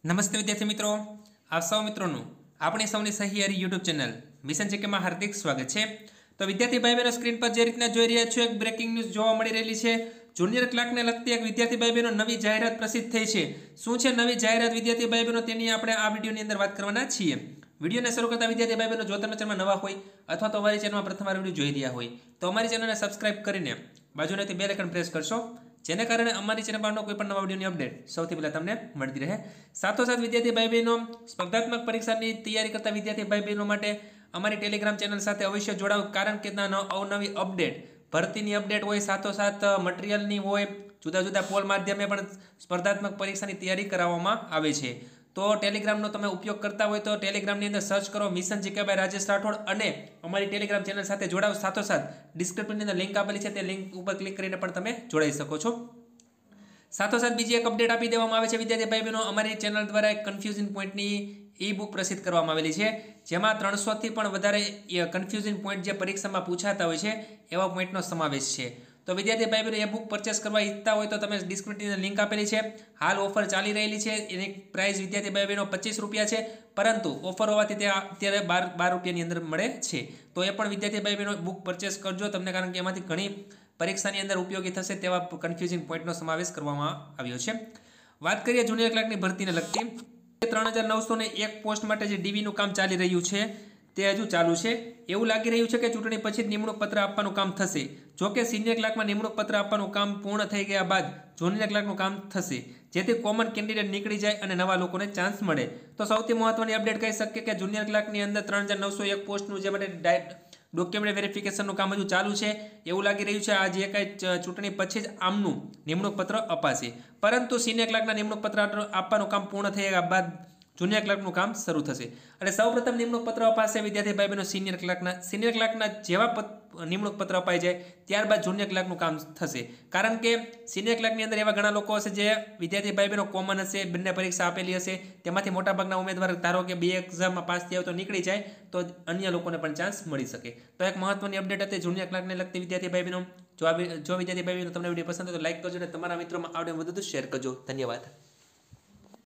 નમસ્તે વિદ્યાર્થી મિત્રો, આપ સૌ મિત્રોનું આપણી સૌની સહિયારી યુટ્યુબ ચેનલ મિશન જીકેમાં હાર્દિક સ્વાગત છે। તો વિદ્યાર્થી ભાઈ બહેનો સ્ક્રીન પર જે રીતના જોઈ રહ્યા છો, એક બ્રેકિંગ ન્યૂઝ જોવા મળી રહેલી છે। જુનિયર ક્લાર્કને લગતી એક વિદ્યાર્થી ભાઈ બહેનો નવી જાહેરાત પ્રસિદ્ધ થઈ છે। શું છે નવી જાહેરાત વિદ્યાર્થી ભાઈ બહેનો, તેની આપણે આ વિડીયોની અંદર વાત કરવાના છીએ। વિડીયોને શરૂ કરતા વિદ્યાર્થી ભાઈ બહેનો, જો તમે ચેનલમાં નવા હોય અથવા તો અમારી ચેનલમાં પ્રથમવાર વિડીયો જોઈ રહ્યા હોય તો અમારી ચેનલને સબસ્ક્રાઇબ કરીને બાજુનાથી બેલ આઇકન પ્રેસ કરશો, જેને કારણે અમારી ચેનલ પરનો કોઈ પણ નવા વિડીયોની અપડેટ સૌથી પહેલા તમને મળતી રહે। સાથોસાથ વિદ્યાર્થી ભાઈ બહેનો, સ્પર્ધાત્મક પરીક્ષાની તૈયારી કરતા વિદ્યાર્થી ભાઈ બહેનો માટે અમારી ટેલિગ્રામ ચેનલ સાથે અવશ્ય જોડાઓ, કારણ કે ત્યાં અવનવી અપડેટ, ભરતીની અપડેટ હોય, સાથોસાથ મટીરિયલની હોય, જુદા જુદા પોલ માધ્યમે પણ સ્પર્ધાત્મક પરીક્ષાની તૈયારી કરાવવામાં આવે છે। તો ટેલિગ્રામનો તમે ઉપયોગ કરતા હોય તો ટેલિગ્રામની અંદર સર્ચ કરો mission GK by Rajesh Rathod અને અમારી ટેલિગ્રામ ચેનલ સાથે જોડાઓ। સાથોસાથ ડિસ્ક્રિપ્શનની અંદર લિંક આપેલી છે, તે લિંક ઉપર ક્લિક કરીને પણ તમે જોડાઈ શકો છો। સાથોસાથ બીજી એક અપડેટ આપી દેવામાં આવે છે વિદ્યાર્થી ભાઈ બહેનો, અમારી ચેનલ દ્વારા એક કન્ફ્યુઝન પોઈન્ટની ઈ બુક પ્રસિદ્ધ કરવામાં આવેલી છે, જેમાં 300થી પણ વધારે કન્ફ્યુઝન પોઈન્ટ જે પરીક્ષામાં પૂછાતા હોય છે એવા પોઈન્ટનો સમાવેશ છે। તો વિદ્યાર્થી ભાઈ બહેનો, એ બુક પરચેસ કરવા ઈચ્છતા હોય તો તમે ડિસ્ક્રિપ્શનની લિંક આપેલી છે, હાલ ઓફર ચાલી રહેલી છે। એની પ્રાઇસ વિદ્યાર્થી ભાઈ બહેનો 25 રૂપિયા છે, પરંતુ ઓફર હોવાથી તે અત્યારે 12 રૂપિયાની અંદર મળે છે। તો એ પણ વિદ્યાર્થી ભાઈ બહેનો બુક પરચેસ કરજો તમને, કારણ કે એમાંથી ઘણી પરીક્ષાની અંદર ઉપયોગી થશે તેવા કન્ફ્યુઝન પોઈન્ટનો સમાવેશ કરવામાં આવ્યો છે। વાત કરીએ જુનિયર ક્લાર્કની ભરતીને લગતી, 3901 પોસ્ટ માટે જે ડીવીનું કામ ચાલી રહ્યું છે તે હજુ ચાલુ છે। એવું લાગી રહ્યું છે કે ચૂંટણી પછી જ નિમણૂક પત્ર આપવાનું કામ થશે। જો કે સિનિયર ક્લાર્કમાં નિમણૂક પત્ર આપવાનું કામ પૂર્ણ થઈ ગયા બાદ જુનિયર ક્લાર્કનું કામ થશે, જેથી કોમન કેન્ડિડેટ નીકળી જાય અને નવા લોકોને ચાન્સ મળે। તો સૌથી મહત્વની અપડેટ કહી શકીએ કે જુનિયર ક્લાર્કની અંદર 3901 પોસ્ટનું જે માટે ડોક્યુમેન્ટ વેરિફિકેશનનું કામ હજુ ચાલુ છે। એવું લાગી રહ્યું છે આ જે કાંઈ ચૂંટણી પછી જ આમનું નિમણૂક પત્ર અપાશે, પરંતુ સિનિયર ક્લાર્કના નિમણૂક પત્ર આપવાનું કામ પૂર્ણ થઈ ગયા બાદ જુનિયર ક્લાર્કનું કામ શરૂ થશે। અને સૌપ્રથમ નિમણૂક પત્ર અપાશે વિદ્યાર્થી ભાઈ બહેનો સિનિયર ક્લાર્કના જેવા નિમણૂક પત્ર અપાઈ જાય ત્યારબાદ જુનિયર ક્લાર્કનું કામ થશે, કારણ કે સિનિયર ક્લાર્કની અંદર એવા ઘણા લોકો હશે જે વિદ્યાર્થી ભાઈ બહેનો કોમન હશે, બંને પરીક્ષા આપેલી હશે, તેમાંથી મોટાભાગના ઉમેદવાર ધારો કે 2 એક્ઝામમાં પાસ થયા હોય તો નીકળી જાય, તો અન્ય લોકોને પણ ચાન્સ મળી શકે। તો એક મહત્વની અપડેટ હતી જુનિયર ક્લાર્કને લગતી વિદ્યાર્થી ભાઈ બહેનો। જો વિદ્યાર્થી ભાઈ બહેનો તમને વિડીયો પસંદ હોય તો લાઈક કરજો અને તમારા મિત્રોમાં આવડે વધુ શેર કરજો। ધન્યવાદ।